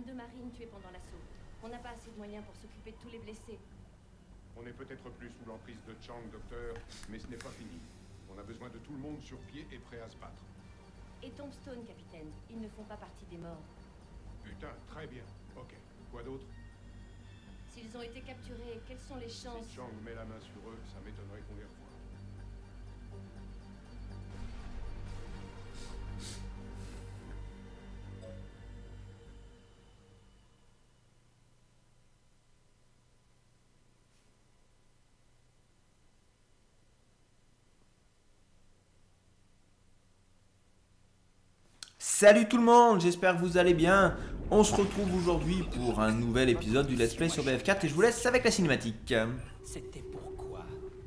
22 marines tuées pendant l'assaut. On n'a pas assez de moyens pour s'occuper de tous les blessés. On est peut-être plus sous l'emprise de Chang, docteur, mais ce n'est pas fini. On a besoin de tout le monde sur pied et prêt à se battre. Et Tombstone, capitaine, ils ne font pas partie des morts. Putain, très bien. Ok. Quoi d'autre? S'ils ont été capturés, quelles sont les chances? Si Chang met la main sur eux, ça m'étonnerait qu'on les revoie. Salut tout le monde, j'espère que vous allez bien. On se retrouve aujourd'hui pour un nouvel épisode du Let's Play sur BF4 et je vous laisse avec la cinématique. C'était pourquoi?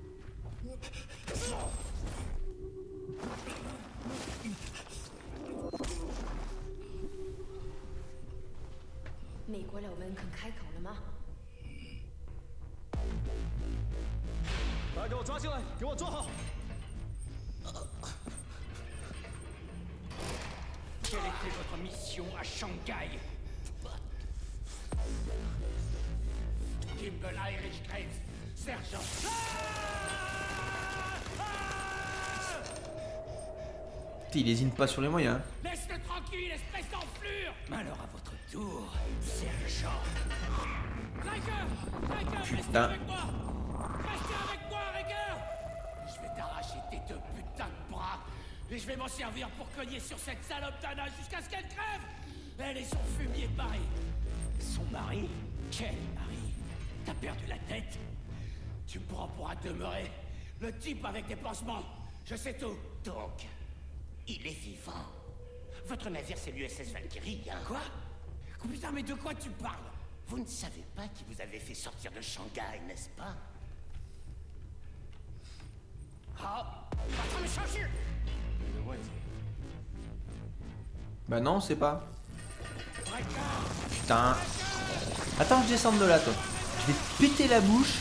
Quelle était votre mission à Shanghai? Kimball Irish Graves, sergent. Il hésite pas sur les moyens. Laisse-le tranquille, espèce d'enflure! Alors à votre tour, sergent. Riker, restez Putain. avec moi! Restez avec moi, Riker! Je vais t'arracher tes deux putains de bras et je vais m'en servir pour cogner sur cette salope d'Anna jusqu'à ce qu'elle crève! Elle et son fumier de mari. Son mari? Quel mari? T'as perdu la tête? Tu me prends pour un demeuré? Le type avec des pansements? Je sais tout. Donc, il est vivant. Votre navire, c'est l'USS Valkyrie, hein? Quoi? Putain, mais de quoi tu parles? Vous ne savez pas qui vous avait fait sortir de Shanghai, n'est-ce pas? Ah! Attends, mais changer! Bah non, c'est pas. Putain. Attends, je descends de là, toi. Je vais te péter la bouche.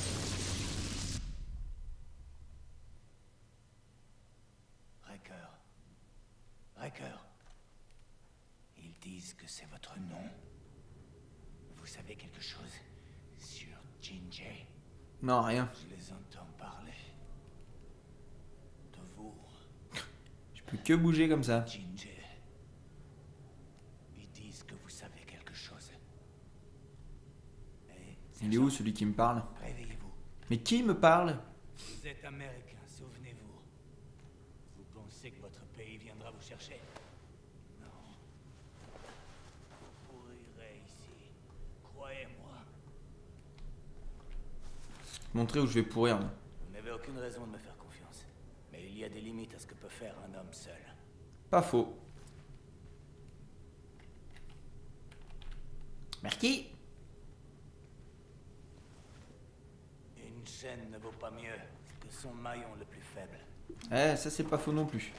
Riker. Ils disent que c'est votre nom. Vous savez quelque chose sur Jinjay? Non, rien. Je les entends parler. De vous. Je peux que bouger comme ça. Jinjay. Ils disent que vous savez quelque chose. Et Il est où celui qui me parle? réveillez-vous. Mais qui me parle? Vous êtes américain, souvenez-vous. Vous pensez que votre pays viendra vous chercher? Non. Vous mourrez ici. Croyez-moi. Montrer où je vais pourrir. Moi. Vous n'avez aucune raison de me faire confiance. Mais il y a des limites à ce que peut faire un homme seul. Pas faux. Merci. Une chaîne ne vaut pas mieux que son maillon le plus faible. Eh, ça c'est pas faux non plus.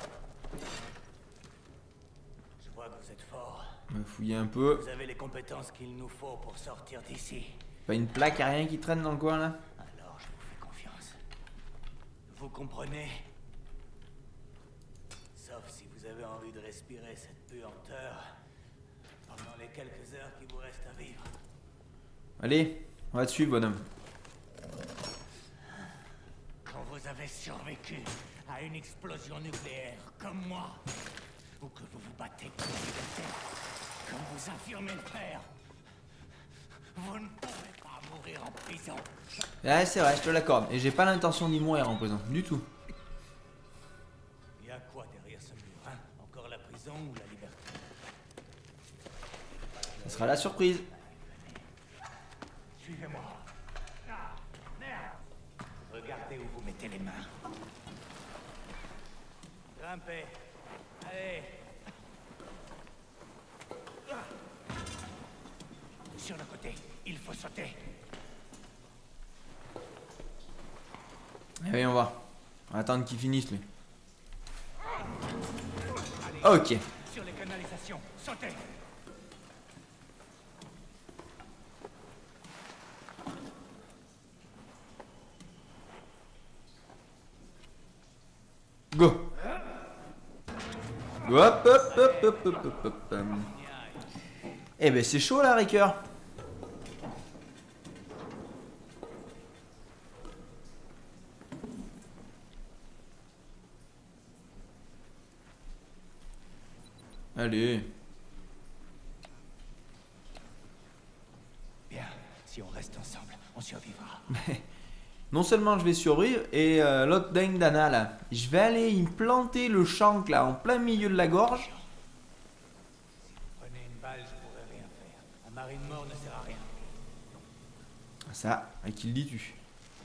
Je vois que vous êtes fort. Me fouiller un peu. Vous avez les compétences qu'il nous faut pour sortir d'ici. Pas une plaque, y'a rien qui traîne dans le coin là? Alors je vous fais confiance. Vous comprenez? Sauf si vous avez envie de respirer cette puanteur pendant les quelques heures qui vous restent à vivre. Allez, on va te suivre, bonhomme. Quand vous avez survécu à une explosion nucléaire comme moi, ou que vous vous battez pour la liberté, comme vous affirmez le faire, vous ne pouvez pas mourir en prison. Ouais, c'est vrai, je te l'accorde. Et j'ai pas l'intention d'y mourir en prison, du tout. Il y a quoi derrière ce mur, hein? Encore la prison ou la liberté? Ça sera la surprise. Suivez-moi. Ah, merde! Regardez où vous mettez les mains. Grimpez. Allez. Sur le côté, il faut sauter. Allez, on va. On va attendre qu'il finisse, lui. Ok. Sur les canalisations, sautez. Go. Hop, hop, hop, hop, hop, hop, hop. Eh ben c'est chaud là, Riker. Allez. Bien, si on reste ensemble, on survivra. Non seulement je vais survivre, et l'autre dingue d'Anna là, je vais aller y planter le shank là en plein milieu de la gorge. Si vous prenez une balle, je pourrais rien faire. Un marine mort ne sert à rien. Ça, à qui le dis-tu?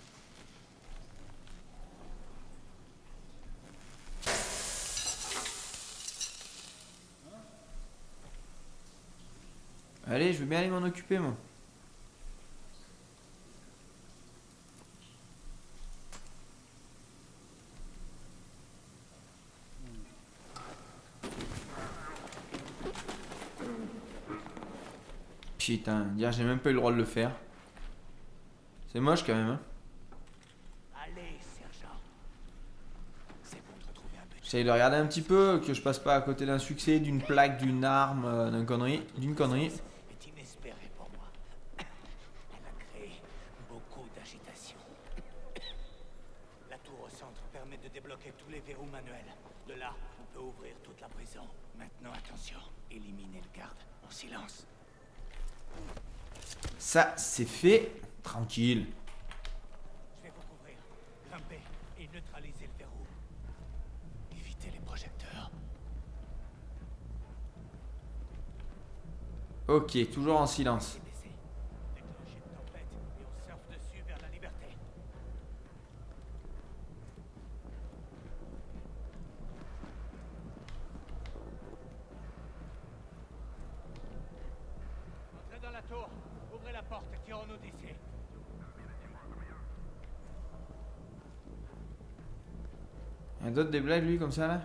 Allez, je veux bien aller m'en occuper moi. Putain, dire j'ai même pas eu le droit de le faire. C'est moche quand même, hein. Allez, sergent. C'est pour te retrouver un peu. J'essaye de regarder un petit peu, que je passe pas à côté d'un succès, d'une plaque, d'une arme, d'une connerie. Est inespéré pour moi. Elle a créé beaucoup d'agitation. La tour au centre permet de débloquer tous les verrous manuels. De là, on peut ouvrir toute la prison. Maintenant, attention. Éliminez le garde en silence. Ça, c'est fait. Tranquille. Je vais vous couvrir. Grimper et neutraliser le verrou. Évitez les projecteurs. Ok, toujours en silence. Baissez. Déclenchez de tempête et on surfe dessus vers la liberté. Entrez dans la tour. Ouvrez la porte et tirons-nous d'ici. Il y a d'autres des blagues lui comme ça là?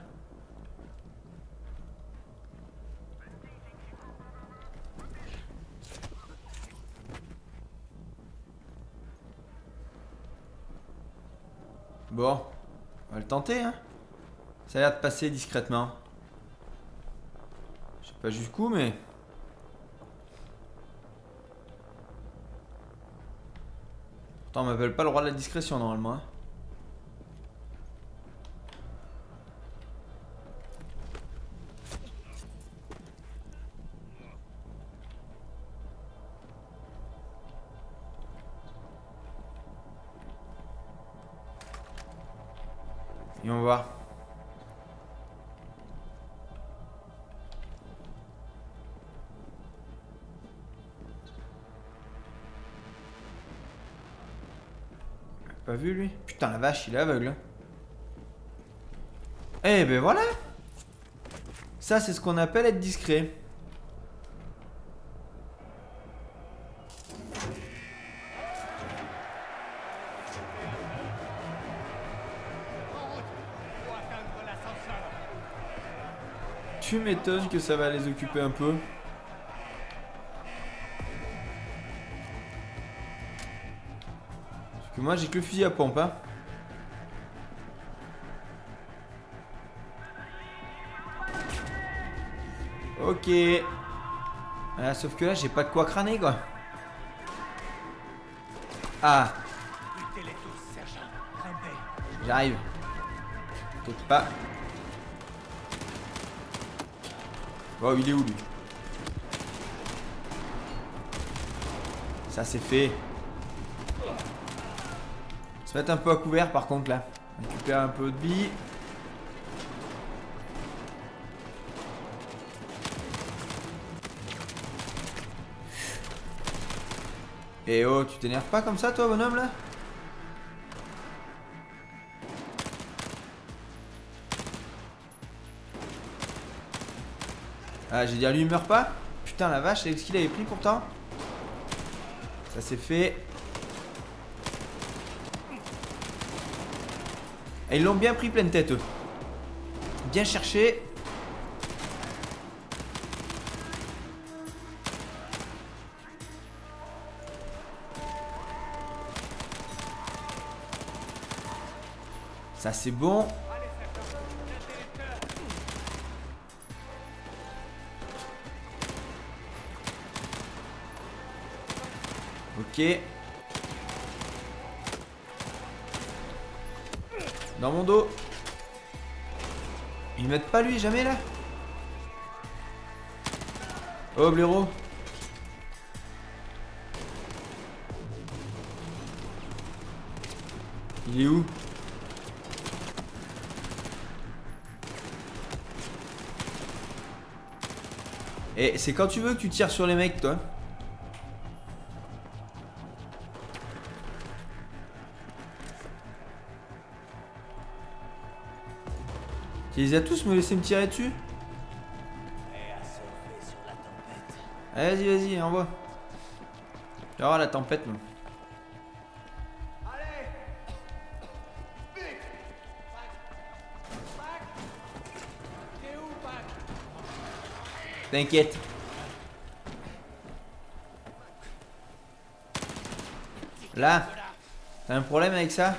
Bon, on va le tenter hein. Ça a l'air de passer discrètement. Je sais pas jusqu'où mais... Pourtant on m'appelle pas le roi de la discrétion normalement hein. Et on va voir. Pas vu lui? Putain la vache, il est aveugle. Hein. Eh ben voilà. Ça c'est ce qu'on appelle être discret. Tu m'étonnes que ça va les occuper un peu. Parce que moi j'ai que le fusil à pompe hein. Ok. Ah, sauf que là j'ai pas de quoi crâner quoi. Ah. Butez-les tous, sergent. Grimpez. J'arrive. Peut-être pas. Oh, il est où lui? Ça c'est fait. Se mettre un peu à couvert par contre là. Récupérer un peu de vie. Et oh, tu t'énerves pas comme ça toi bonhomme là? Ah, j'ai dit à lui il meurt pas. Putain la vache, avec ce qu'il avait pris pourtant. Ça c'est fait. Et ils l'ont bien pris pleine tête eux. Bien cherché. Ça c'est bon. Ok. Dans mon dos. Ils mettent pas lui, jamais là. Oh, blaireau. Il est où? Et c'est quand tu veux que tu tires sur les mecs, toi. Tu les as tous me laisser me tirer dessus? Vas-y, vas-y, envoie. Tu vas voir la tempête, moi. T'inquiète. Là, t'as un problème avec ça?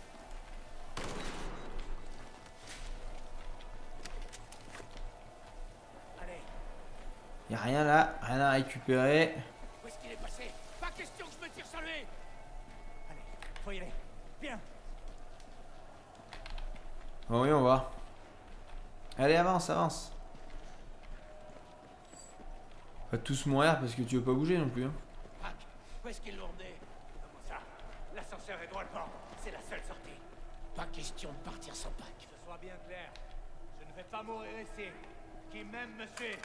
Y'a rien là, rien à récupérer. Où est-ce qu'il est passé? Pas question que je me tire sur lui. Allez, faut y aller. Viens. Oh oui, on va. Allez, avance, avance. Pas tous mourir parce que tu veux pas bouger non plus. Hein. Pac, où est-ce qu'ils l'ont emmené? Comment ça? L'ascenseur est droit devant. C'est la seule sortie. Pas question de partir sans Pac. Que ce soit bien clair. Je ne vais pas mourir ici. Qui m'aime me suit.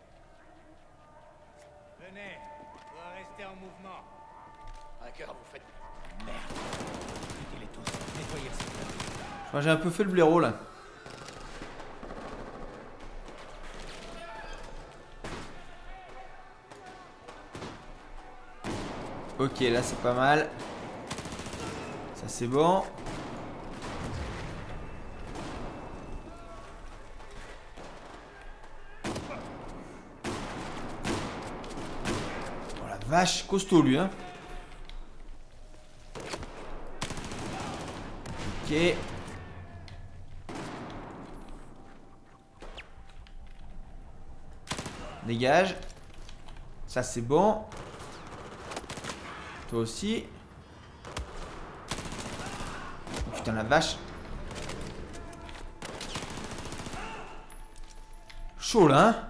Venez. On doit rester en mouvement. D'accord, vous faites... Merde. Quittez-les tous. Nettoyez le secteur. Moi j'ai un peu fait le blaireau là. Ok, là c'est pas mal. Ça c'est bon. Oh la vache, costaud lui hein. Ok. Dégage. Ça c'est bon. Toi aussi. Oh, putain la vache. Chaud là hein.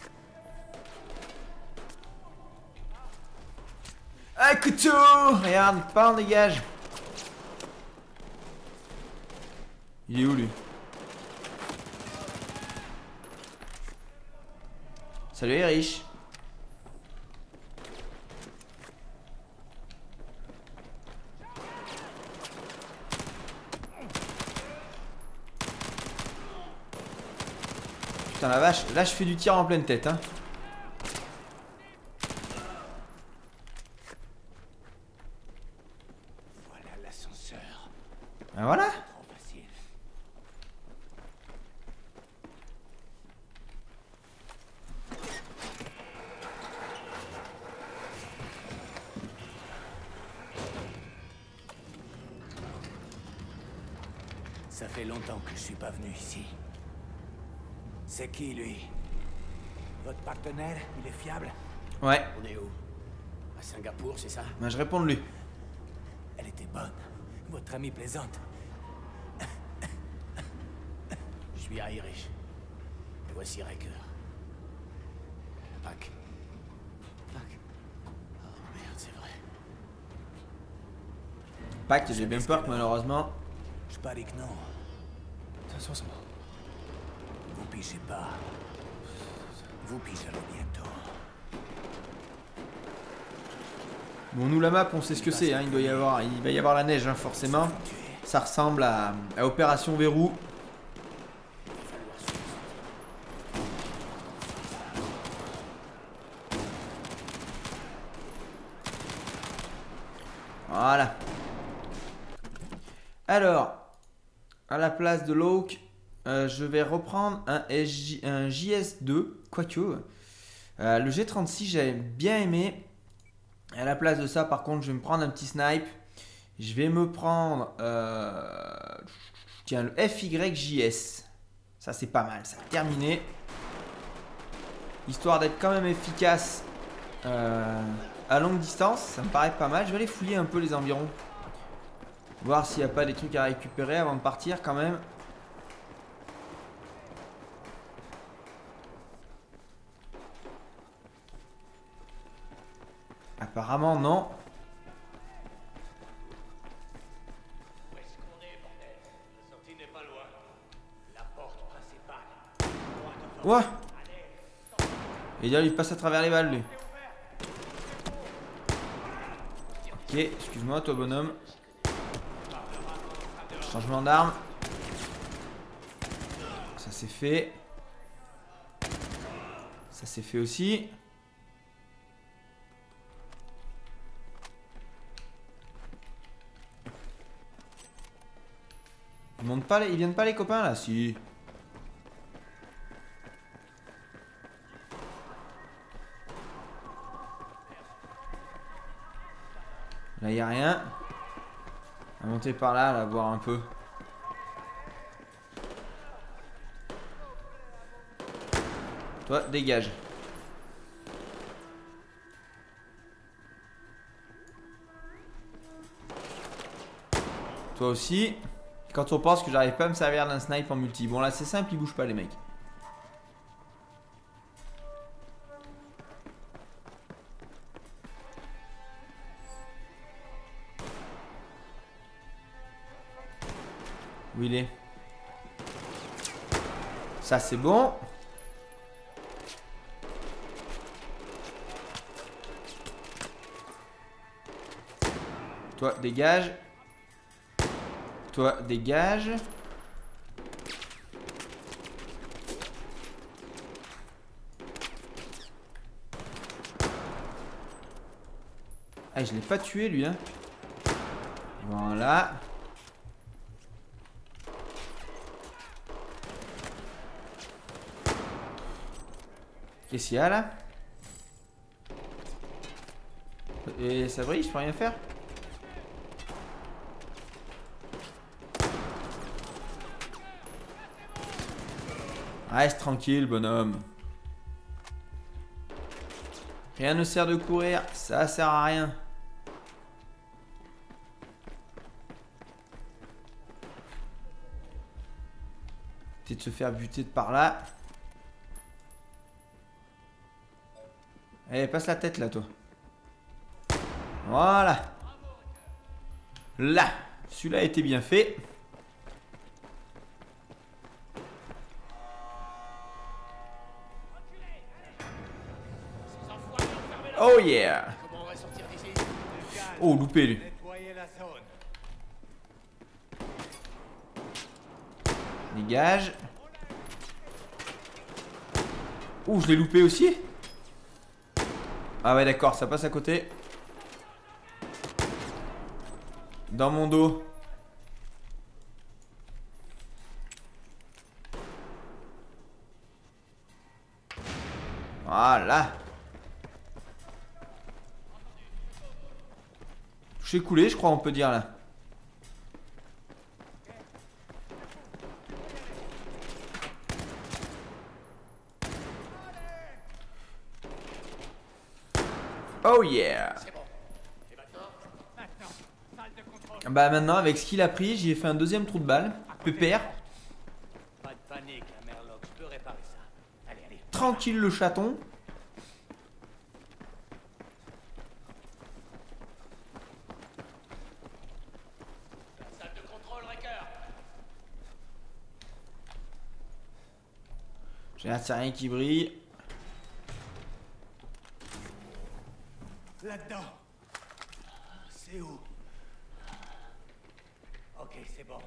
Ah couteau. Regarde, pas en dégage. Il est où lui? Salut les riches. Putain la vache, là je fais du tir en pleine tête hein. Voilà l'ascenseur. Ben voilà. Trop facile. Ça fait longtemps que je suis pas venu ici. C'est qui, lui? Votre partenaire, il est fiable? Ouais, On est où? À Singapour, c'est ça? ben je réponds de lui. Elle était bonne. Votre amie plaisante. Je suis Irish. Et voici Riker. Pac. Pac. Oh merde, c'est vrai. Pac, j'ai bien peur que malheureusement. Je parie que non. Vous pigez pas. Vous pigerez bientôt. Bon, nous la map, on sait ce que c'est, hein. Il va y avoir la neige, hein, forcément. Ça ressemble à Opération Verrou. Voilà. Alors, à la place de l'Oak, je vais reprendre un JS2, quoique. Le G36, j'avais bien aimé. À la place de ça, par contre, je vais me prendre un petit snipe. Je vais me prendre tiens, le FYJS. Ça, c'est pas mal, ça. Terminé. Histoire d'être quand même efficace à longue distance, ça me paraît pas mal. Je vais aller fouiller un peu les environs. Voir s'il n'y a pas des trucs à récupérer avant de partir quand même. Apparemment non. Où est-ce qu'on est, bordel? La sortie n'est pas loin. La porte principale. Ouah. Et là il passe à travers les balles lui. Ok, excuse-moi toi bonhomme. Changement d'arme. Ça c'est fait. Ça c'est fait aussi. Ils montent pas, ils viennent pas les copains là, si. Là y a rien. On va monter par là, là, voir un peu. Toi, dégage. Toi aussi. Quand on pense que j'arrive pas à me servir d'un snipe en multi. Bon là c'est simple, ils bougent pas les mecs. Où il est? Ça c'est bon. Toi dégage. Toi, dégage. Ah, je l'ai pas tué lui, hein. Voilà. Qu'est-ce qu'il y a là? Et ça brille, je peux rien faire? Reste tranquille, bonhomme. Rien ne sert de courir, ça sert à rien. Peut-être de se faire buter de par là. Allez, passe la tête là, toi. Voilà. Là, celui-là a été bien fait. Oh yeah! Comment on va sortir d'ici? Oh, loupé lui. Nettoyer la zone. Dégage. Ouh, je l'ai loupé aussi. Ah ouais, d'accord, ça passe à côté. Dans mon dos. Voilà. Touché coulé, je crois, on peut dire là. Oh yeah. Bah maintenant avec ce qu'il a pris, j'y ai fait un deuxième trou de balle. Pépère. Pas de panique, la Merlock, je peux réparer ça. Allez, allez. Tranquille le chaton. Salle de contrôle, Wrecker. J'ai c'est rien qui brille. Là-dedans. C'est où? Ok, c'est bon.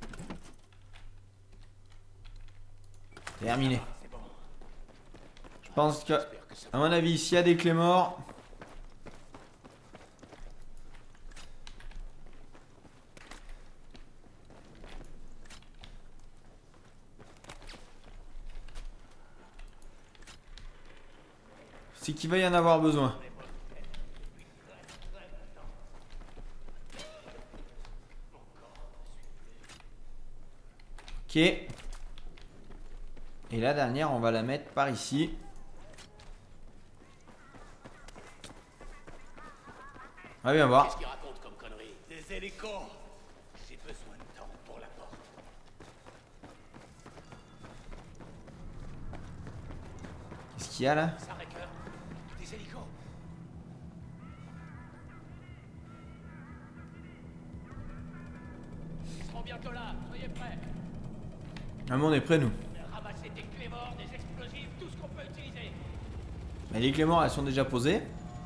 Terminé. C'est bon. Je pense que, à mon avis, s'il y a des clés morts. C'est qu'il va y en avoir besoin. Ok. Et la dernière, on va la mettre par ici. On va bien voir. Qu'est-ce qu'il raconte comme connerie? Des hélicos. J'ai besoin de temps pour la porte. Qu'est-ce qu'il y a là? Ça, Raker? Des hélicos? Ils seront bientôt là, soyez prêts. Ah, mais on est prêts, nous. Ramassez des clés morts, des explosifs, tout ce qu'on peut utiliser. Mais les clés morts, elles sont déjà posées.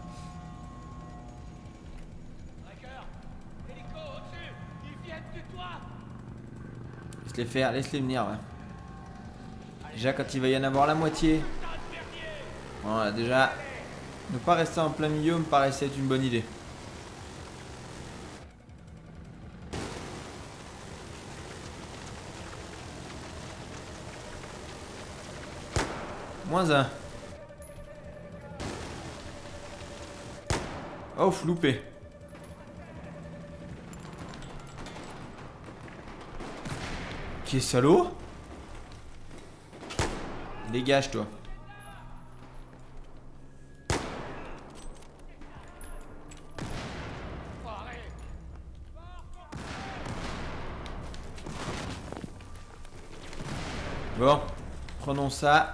Raker, hélico au-dessus, ils viennent du toit. Laisse-les faire, laisse-les venir. Ouais. Déjà, quand il va y en avoir la moitié. Voilà, déjà. Ne pas rester en plein milieu me paraissait être une bonne idée. -1. Oh, loupé. Qui est salaud? Dégage, toi. Bon, prenons ça.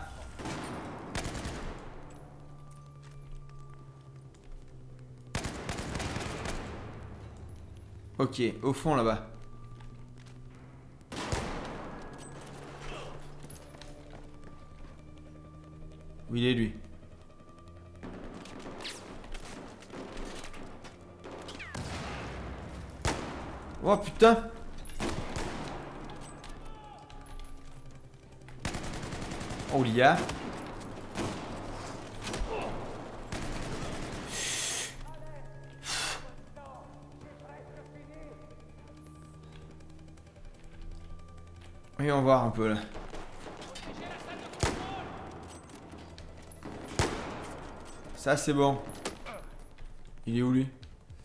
Ok, au fond là-bas. Où il est lui? Oh putain! Oh il y a. Voyons voir un peu là. Ça c'est bon. Il est où lui?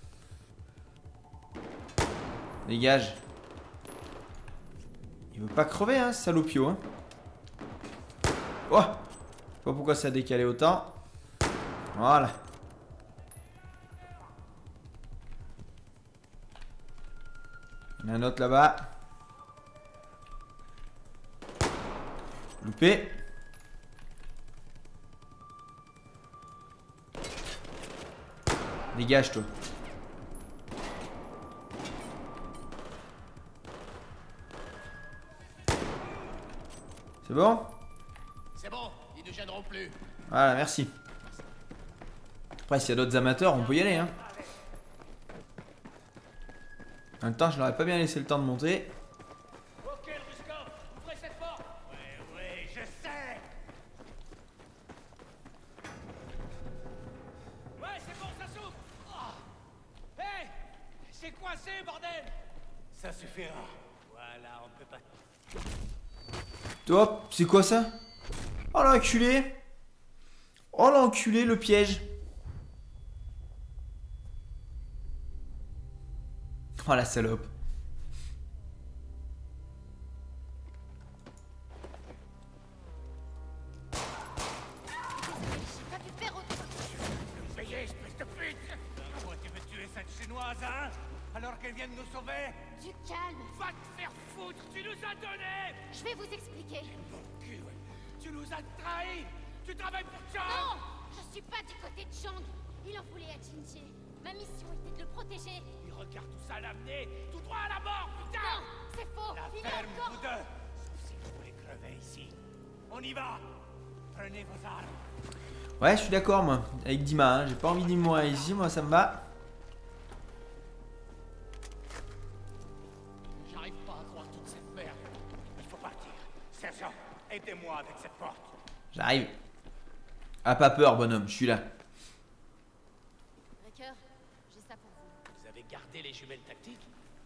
Dégage. Il veut pas crever hein, ce salopio hein. Oh! Je sais pas pourquoi ça a décalé autant. Voilà. Il y en a un autre là-bas. Loupé. Dégage toi. C'est bon? C'est bon, ils ne gêneront plus. Voilà, merci. Après, s'il y a d'autres amateurs, on peut y aller. Hein. En même temps, je n'aurais pas bien laissé le temps de monter. Ok, Ruskov, ouvrez cette porte. Oui, je sais. Ouais, c'est bon, ça s'ouvre. Oh. Hey, c'est coincé, bordel. Ça suffira. Voilà, on peut pas... Toi, c'est quoi ça? Oh l'enculé! Oh l'enculé, le piège! Oh la salope! J'ai pas pu faire autrement. Nous payer, espèce de pute. Pourquoi tu veux tuer cette chinoise, hein? Alors qu'elle vient de nous sauver? Du calme. Va te faire foutre, tu nous as donné. Je vais vous expliquer. Mon cul, ouais. Tu nous as trahis. Tu travailles pour Chang. Non! Je suis pas du côté de Chang. Il en voulait à Jinji. Ma mission était de le protéger. Il regarde tout ça l'amener tout droit à la mort, putain. Non! C'est faux! La Il est ferme, encore... vous deux. Sauf si vous voulez crever ici. On y va. Prenez vos armes. Ouais, je suis d'accord, moi. Avec Dima, hein. J'ai pas envie d'y mourir ici, moi, ça me va. J'arrive pas à croire toute cette merde. Il faut partir. Sergent, aidez-moi avec cette porte. J'arrive. Ah, pas peur, bonhomme, je suis là. Raker, j'ai ça pour vous. Vous avez gardé les jumelles tactiques?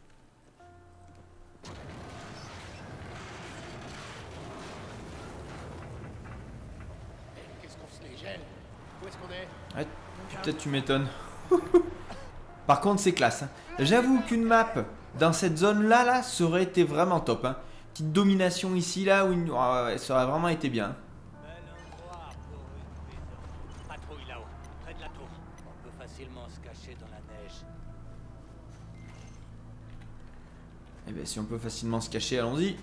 Qu'est-ce qu'on se les gèle? Où est-ce qu'on est? Ouais, peut-être tu m'étonnes. Par contre, c'est classe. Hein. J'avoue qu'une map dans cette zone-là, là, ça aurait été vraiment top. Hein. Petite domination ici, là, où ça aurait vraiment été bien. Bel endroit pour une maison. Patrouille là-haut, près de la tour. peut facilement se cacher dans la neige. Eh bien, si on peut facilement se cacher, allons-y.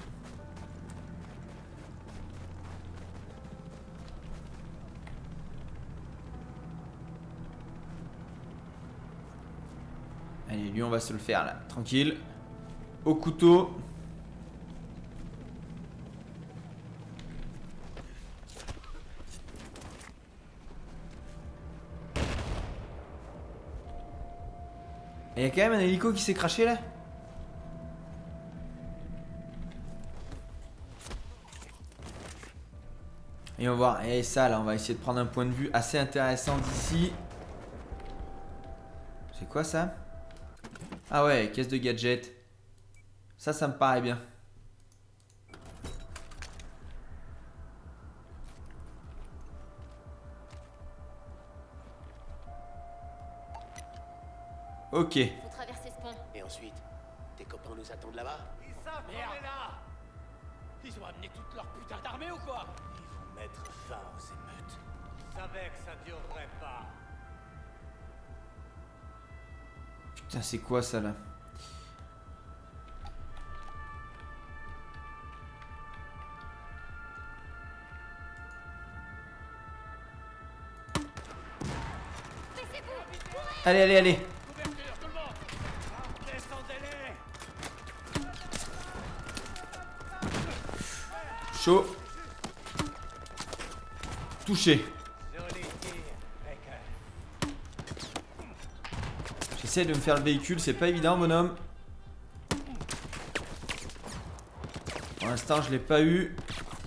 Allez, lui, on va se le faire là, tranquille. Au couteau. Il y a quand même un hélico qui s'est craché là. Et on va voir. Et ça là, on va essayer de prendre un point de vue assez intéressant d'ici. C'est quoi ça? Ah ouais, caisse de gadgets. Ça me paraît bien. Ok. Faut traverser ce pont. Et ensuite, tes copains nous attendent là-bas? Ils savent qu'on est là. Ils ont amené toute leur putain d'armée ou quoi? Ils vont mettre fin aux émeutes. Ils savaient que ça durerait pas. Putain, c'est quoi ça là? Allez, allez, allez. Couverture, tout le monde. Descendez-les. Chaud. Touché. Joli tir, Baker. J'essaie de me faire le véhicule, c'est pas évident, bonhomme. Pour l'instant, je l'ai pas eu.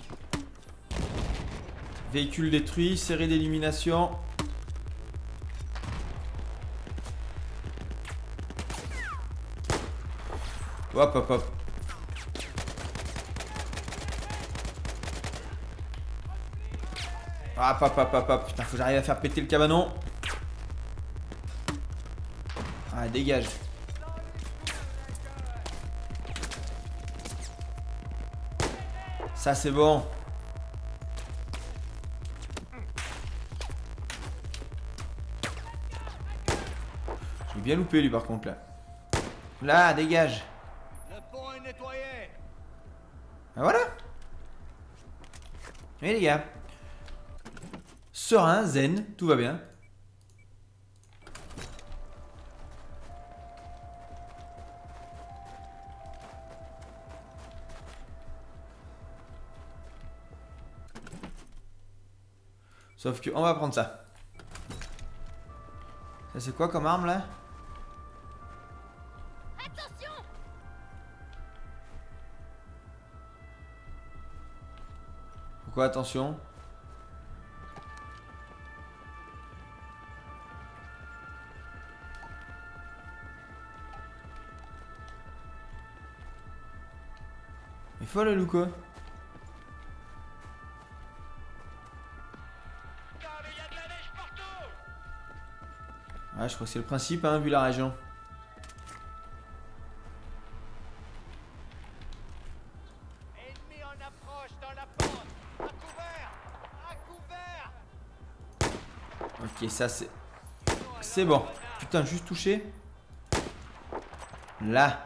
Véhicule détruit, série d'élimination. Hop, hop, hop. Hop, hop, hop, hop, hop. Putain, faut que j'arrive à faire péter le cabanon. Ah, dégage. Ça, c'est bon. J'ai bien loupé, lui, par contre, là. Là, dégage. Le pont est nettoyé. Ah, voilà. Et les gars. Serein, zen, tout va bien. Sauf que on va prendre ça. Ça c'est quoi comme arme là? Attention! Pourquoi attention? Il est folle ou quoi? Ouais, je crois que c'est le principe, hein, vu la région. Ennemi en approche dans la pente. À couvert. À couvert. Ok, ça c'est... C'est bon. Putain, juste touché. Là.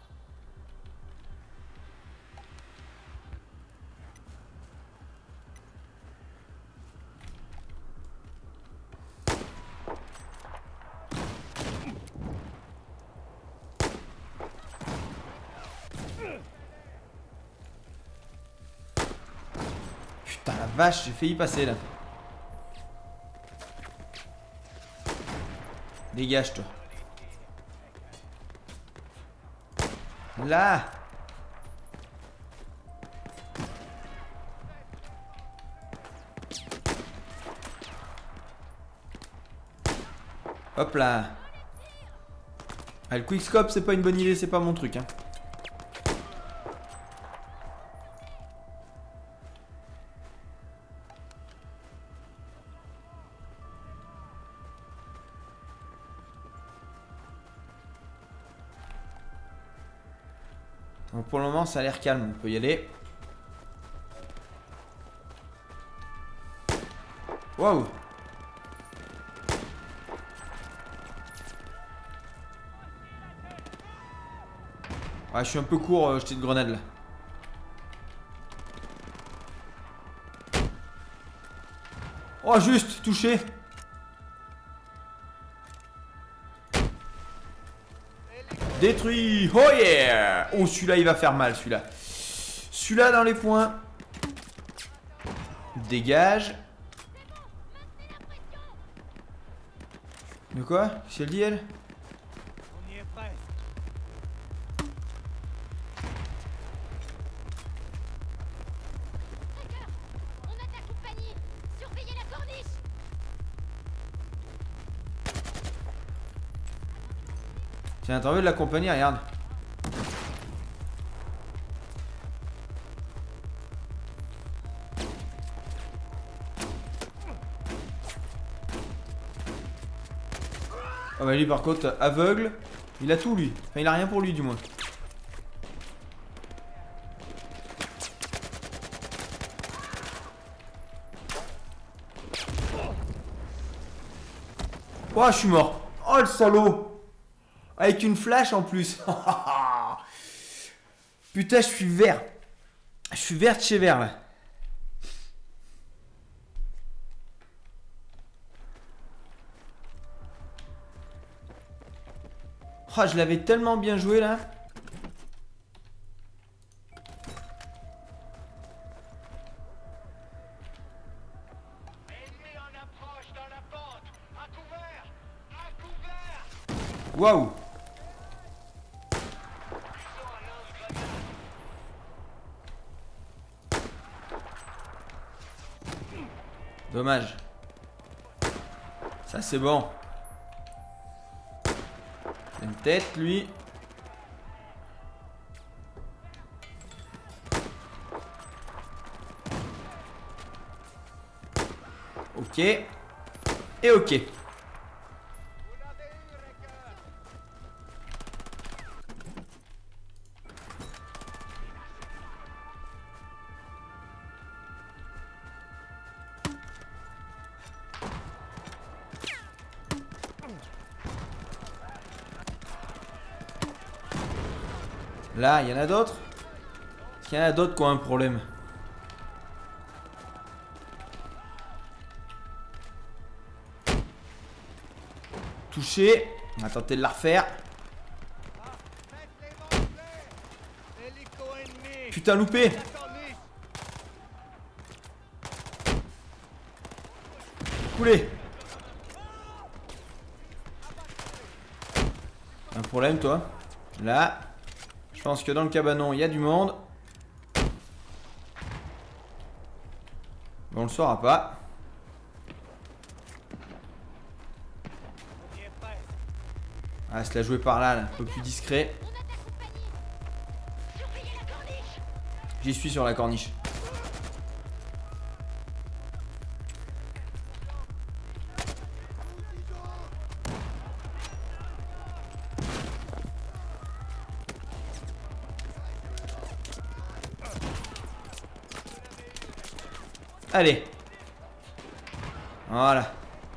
Putain, la vache, j'ai failli passer là. Dégage toi. Là. Hop là. Ah, le quickscope c'est pas une bonne idée, c'est pas mon truc hein. Donc pour le moment ça a l'air calme, on peut y aller. Waouh. Ouais, je suis un peu court, jeté de grenade là. Oh, juste, touché. Détruit. Oh yeah. Oh, celui-là, il va faire mal, celui-là. Celui-là dans les points. Dégage. De quoi? Qu'est-ce qu'elle dit, elle? On y est presque. Tracker, on a ta compagnie. Surveillez la corniche. Tiens, t'as vu de la compagnie, regarde. Ah bah lui par contre, aveugle, il a tout lui. Enfin il a rien pour lui du moins. Oh, je suis mort. Oh le salaud. Avec une flash en plus. Putain, je suis vert. Je suis vert de chez vert là. Oh, je l'avais tellement bien joué là. Ennemi en approche dans la pente. À couvert. À couvert. Waouh. Dommage. Ça c'est bon. Une tête lui. Ok. Et ok. Là, il y en a d'autres? Est-ce qu'il y en a d'autres qui ont un problème? Touché. On va tenter de la refaire. Putain, loupé. Coulé. Un problème, toi? Là. Je pense que dans le cabanon, il y a du monde. On le saura pas. Ah, se la jouer par là, un peu plus discret. On a ta compagnie. Surveillez la corniche. J'y suis sur la corniche. Allez. Voilà.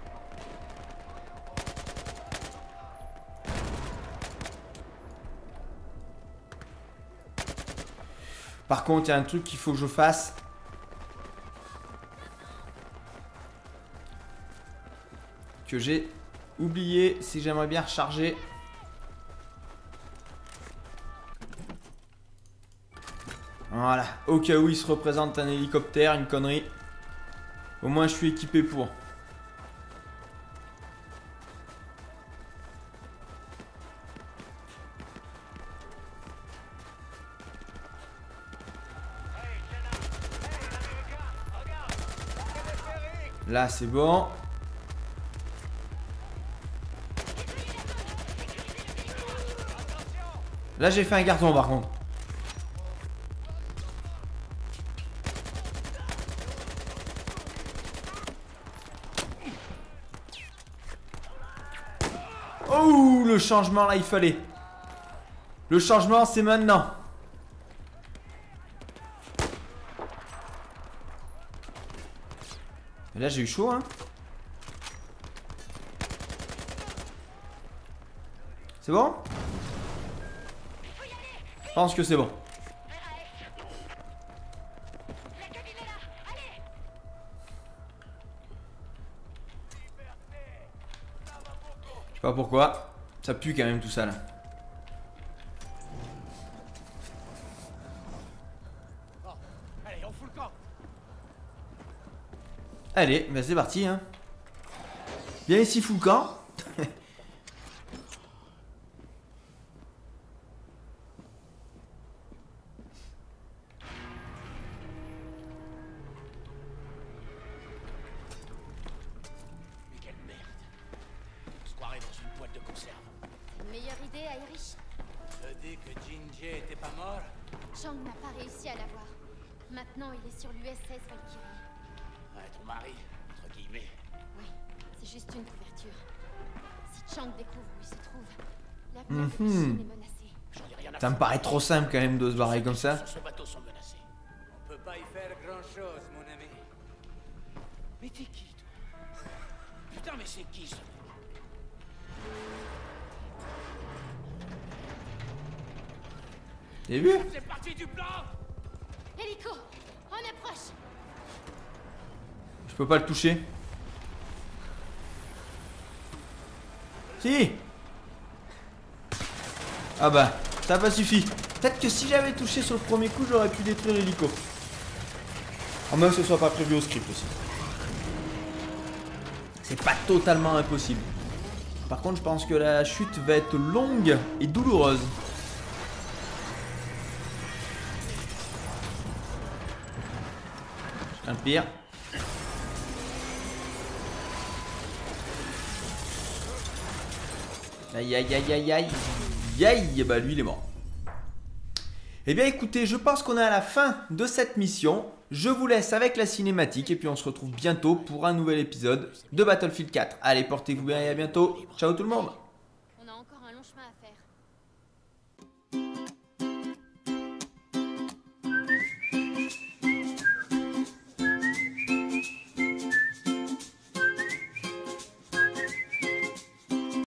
Par contre, il y a un truc qu'il faut que je fasse. Que j'ai oublié si j'aimerais bien recharger. Voilà. Au cas où il se représente un hélicoptère, une connerie. Au moins je suis équipé pour. Là c'est bon. Là j'ai fait un carton par contre. Oh, le changement là il fallait. Le changement c'est maintenant. Et là j'ai eu chaud hein. C'est bon? Je pense que c'est bon. Je sais pas pourquoi. Ça pue quand même tout ça là. Bon, allez, on fout le camp. Allez, bah c'est parti hein. Viens ici fous le camp. Mais quelle merde. On se croirait dans une boîte de conserve. Une meilleure idée, Irish? Je dis que Jinji était pas mort. Chang n'a pas réussi à l'avoir. Maintenant, il est sur l'USS Valkyrie. Ouais, ton mari, entre guillemets. Oui, c'est juste une couverture. Si Chang découvre où il se trouve, l'avenir de la Chine est menacé. J'en ai rien à Ça me paraît trop simple quand même de se barrer comme ça. Sur ce bateau sont menacés. On peut pas y faire grand-chose, mon ami. Mais t'es qui, toi? Putain, mais c'est qui, ce mec? T'as vu? C'est parti du plan. Hélico, on approche. Je peux pas le toucher. Si. Ah bah, ça a pas suffi. Peut-être que si j'avais touché sur le premier coup, j'aurais pu détruire l'hélico. En même que ce soit pas prévu au script aussi. C'est pas totalement impossible. Par contre, je pense que la chute va être longue et douloureuse. Je crains le pire. Aïe aïe aïe aïe aïe. Aïe, bah lui il est mort. Eh bien écoutez, je pense qu'on est à la fin de cette mission. Je vous laisse avec la cinématique et puis on se retrouve bientôt pour un nouvel épisode de Battlefield 4. Allez, portez-vous bien et à bientôt. Ciao tout le monde. On a encore un long chemin à faire.